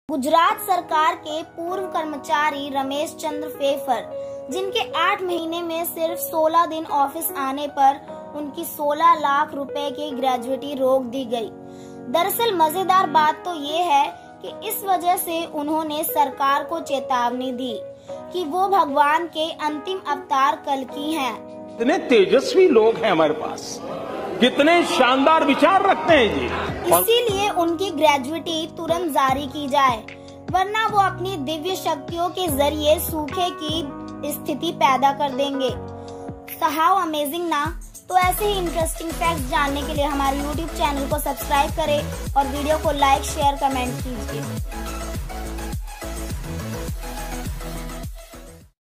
गुजरात सरकार के पूर्व कर्मचारी रमेश चंद्र फेफर, जिनके 8 महीने में सिर्फ 16 दिन ऑफिस आने पर उनकी 16 लाख रुपए की ग्रेजुइटी रोक दी गई। दरअसल मजेदार बात तो ये है कि इस वजह से उन्होंने सरकार को चेतावनी दी कि वो भगवान के अंतिम अवतार कल्कि हैं। इतने तेजस्वी लोग हैं हमारे पास, कितने शानदार विचार रखते हैं जी। इसीलिए उनकी ग्रेजुइटी तुरंत जारी की जाए, वरना वो अपनी दिव्य शक्तियों के जरिए सूखे की स्थिति पैदा कर देंगे। So how अमेजिंग ना। तो ऐसे ही इंटरेस्टिंग फैक्ट्स जानने के लिए हमारे YouTube चैनल को सब्सक्राइब करें और वीडियो को लाइक, शेयर, कमेंट कीजिए।